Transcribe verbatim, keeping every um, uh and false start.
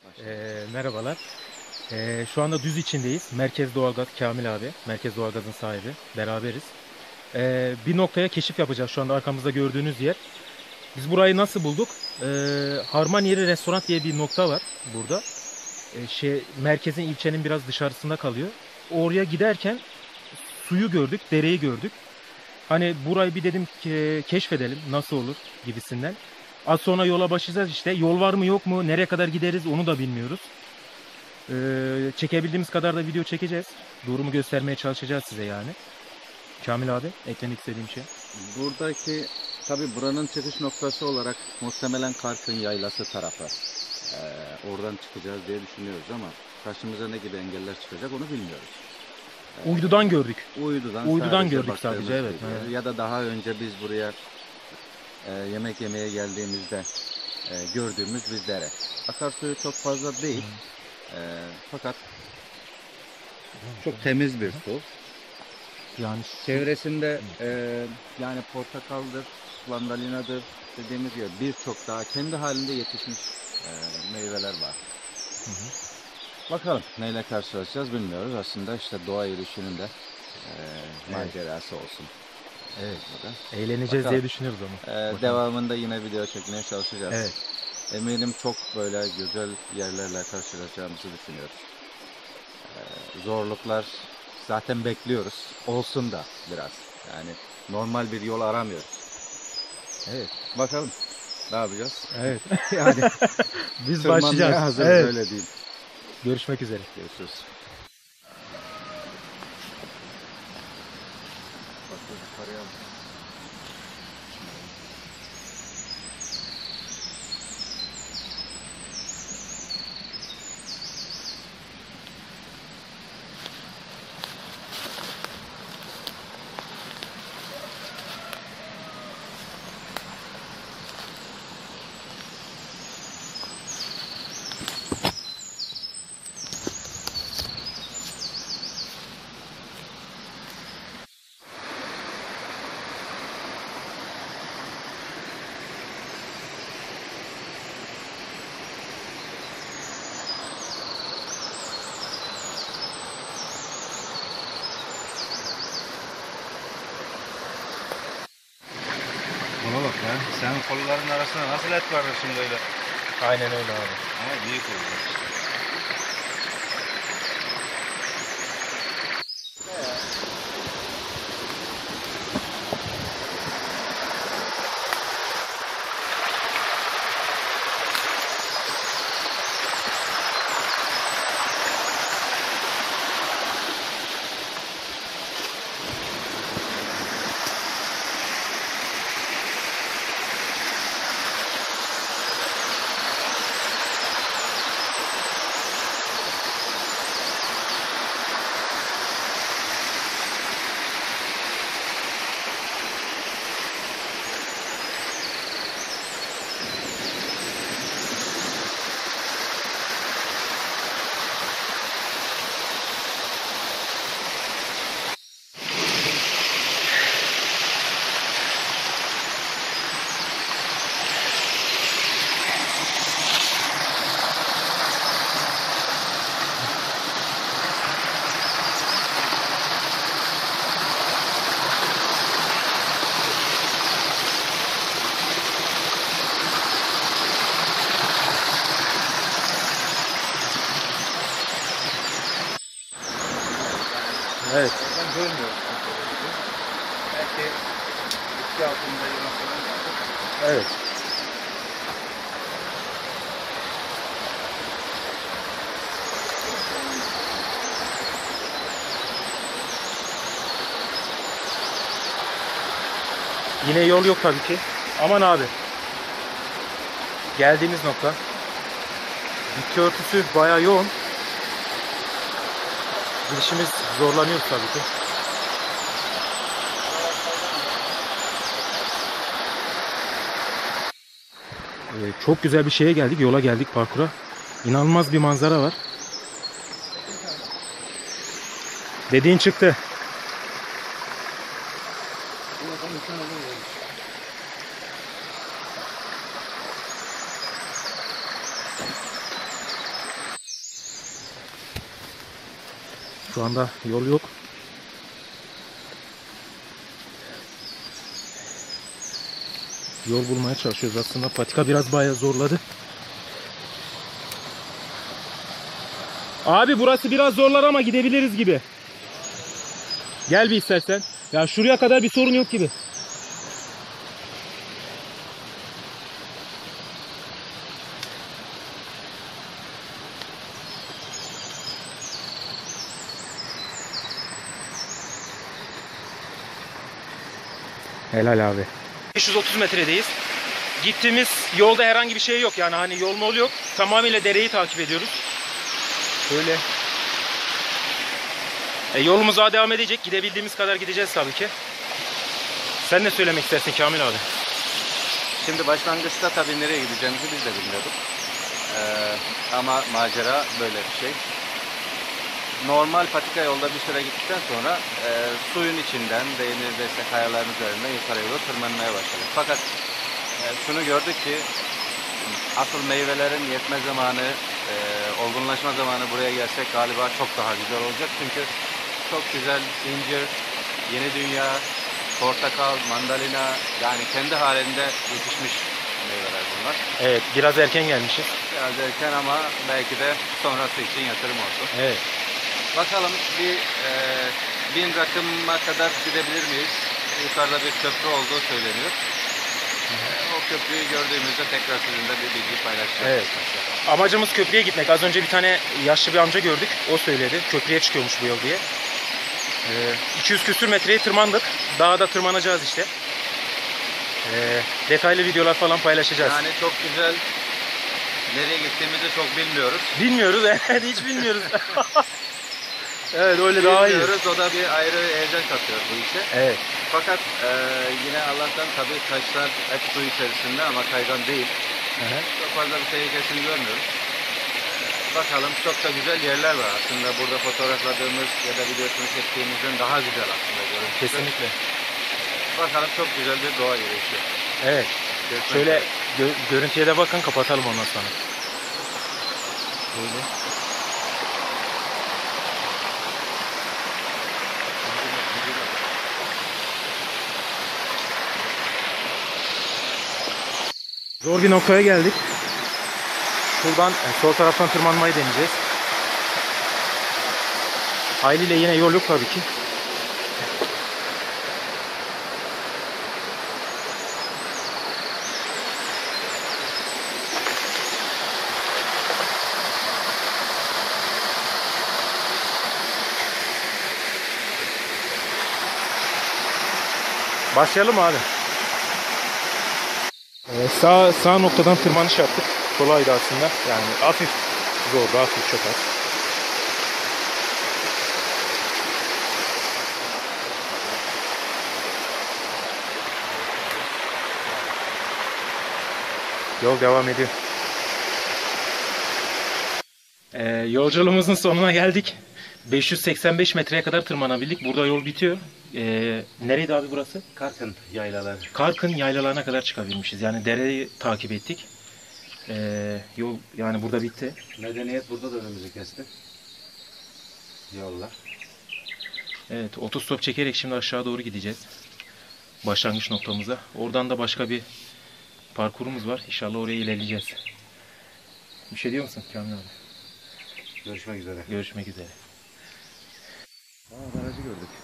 Ee, merhabalar. Ee, şu anda Düz içindeyiz. Merkez Doğalgaz Kamil abi. Merkez Doğalgaz'ın sahibi. Beraberiz. Ee, bir noktaya keşif yapacağız şu anda arkamızda gördüğünüz yer. Biz burayı nasıl bulduk? Ee, Harman Yeri Restoran diye bir nokta var burada. Ee, şey, merkezin ilçenin biraz dışarısında kalıyor. Oraya giderken suyu gördük, dereyi gördük. Hani burayı bir dedim ki keşfedelim nasıl olur gibisinden. Az sonra yola başlayacağız işte. Yol var mı yok mu? Nereye kadar gideriz onu da bilmiyoruz. Ee, çekebildiğimiz kadar da video çekeceğiz. Durumu göstermeye çalışacağız size yani. Kamil abi, eklemek istediğim şey. Buradaki tabi buranın çıkış noktası olarak muhtemelen Karkın Yaylası tarafı. Ee, oradan çıkacağız diye düşünüyoruz ama karşımıza ne gibi engeller çıkacak onu bilmiyoruz. Ee, Uydudan gördük. Uydudan, Uydudan gördük sadece, evet. evet. Ya da daha önce biz buraya e, yemek yemeye geldiğimizde e, gördüğümüz bir dere. Akarsuyu çok fazla değil. E, fakat çok temiz bir su. Yani çevresinde e, yani portakaldır, mandalinadır dediğimiz gibi birçok daha kendi halinde yetişmiş e, meyveler var. Hı hı. Bakalım neyle karşılaşacağız bilmiyoruz. Aslında işte doğa yürüyüşünün de e, macerası evet. olsun. Evet. Eğleneceğiz Bakalım. diye düşünüyoruz ama. E, devamında yine video çekmeye çalışacağız. Evet. Eminim çok böyle güzel yerlerle karşılaşacağımızı düşünüyoruz. E, zorluklar zaten bekliyoruz. Olsun da biraz. Yani normal bir yol aramıyoruz. Evet. Bakalım. Ne yapacağız? Evet. Yani biz başlayacağız. Hazır, evet. Öyle değil. Görüşmek üzere. Görüşürüz. Buna bak ya. Sen kolların arasında nasıl et var şimdi öyle? Aynen öyle abi. Ama büyük oldu. Evet. Ben görmüyorum. Belki iki altında yılan falan var. Evet. Yine yol yok tabii ki. Aman abi. Geldiğimiz nokta. Bitki örtüsü bayağı yoğun. Girişimiz zorlanıyor tabii ki. Ee, çok güzel bir şeye geldik. Yola geldik, parkura. İnanılmaz bir manzara var. Dediğin çıktı. Şu anda yol yok. Yol bulmaya çalışıyoruz aslında. Patika biraz bayağı zorladı. Abi burası biraz zorlar ama gidebiliriz gibi. Gel bir istersen. Ya şuraya kadar bir sorun yok gibi. Helal abi. beş yüz otuz metredeyiz. Gittiğimiz yolda herhangi bir şey yok. Yani hani yol mol yok. Tamamıyla dereyi takip ediyoruz. Böyle. E, yolumuz daha devam edecek. Gidebildiğimiz kadar gideceğiz tabii ki. Sen ne söylemek istersin Kamil abi? Şimdi başlangıçta tabii nereye gideceğimizi biz de bilmiyorduk. Ee, ama macera böyle bir şey. Normal patika yolda bir süre gittikten sonra e, suyun içinden değinirdeyse kayaların üzerinden yukarıya doğru tırmanmaya başladık. Fakat e, şunu gördük ki asıl meyvelerin yetme zamanı, e, olgunlaşma zamanı buraya gelsek galiba çok daha güzel olacak. Çünkü çok güzel incir, yeni dünya, portakal, mandalina, yani kendi halinde yetişmiş meyveler bunlar. Evet, biraz erken gelmişiz. Biraz erken ama belki de sonrası için yatırım olsun. Evet. Bakalım bir e, bin rakıma kadar gidebilir miyiz? Yukarıda bir köprü olduğu söyleniyor. E, o köprüyü gördüğümüzde tekrar sizinle bir bilgi paylaşacağız. Evet. Amacımız köprüye gitmek. Az önce bir tane yaşlı bir amca gördük. O söyledi. Köprüye çıkıyormuş bu yol diye. Ee, iki yüz küsür metreyi tırmandık. Daha da tırmanacağız işte. Ee, detaylı videolar falan paylaşacağız. Yani çok güzel. Nereye gittiğimizi çok bilmiyoruz. Bilmiyoruz. Evet, hiç bilmiyoruz. Evet, öyle daha iyi. Bilmiyoruz. O da bir ayrı heyecan katıyor bu işe. Evet. Fakat e, yine Allah'tan tabii taşlar hep su içerisinde ama kaygan değil. Hı hı. Çok fazla bir tehlikesini görmüyoruz. E, bakalım çok da güzel yerler var. Aslında burada fotoğrafladığımız ya da videosunu çektiğimizden daha güzel aslında görüntüsü. Kesinlikle. Bakalım çok güzel bir doğa yürüyüşü. Evet. Görüşmek Şöyle üzere. gö görüntüye de bakın, kapatalım ondan sonra. Böyle. Zor bir noktaya geldik. Şuradan yani sol taraftan tırmanmayı deneyeceğiz. Haliyle yine yol yok tabii ki. Başlayalım mı abi? Ee, sağ, sağ noktadan tırmanış yaptık. Kolaydı aslında. Yani hafif zordu, hafif çok az. Yol devam ediyor. Ee, yolculuğumuzun sonuna geldik. beş yüz seksen beş metreye kadar tırmanabildik. Burada yol bitiyor. Ee, nereydi abi burası? Karkın yaylaları. Karkın yaylalarına kadar çıkabilmişiz. Yani dereyi takip ettik. Ee, yol yani burada bitti. Medeniyet burada da önümüzü kesti. Yollar. Evet, otostop çekerek şimdi aşağı doğru gideceğiz. Başlangıç noktamıza. Oradan da başka bir parkurumuz var. İnşallah oraya ilerleyeceğiz. Bir şey diyor musun Kamil abi? Görüşmek üzere. Görüşmek üzere. Aa, barajı gördük.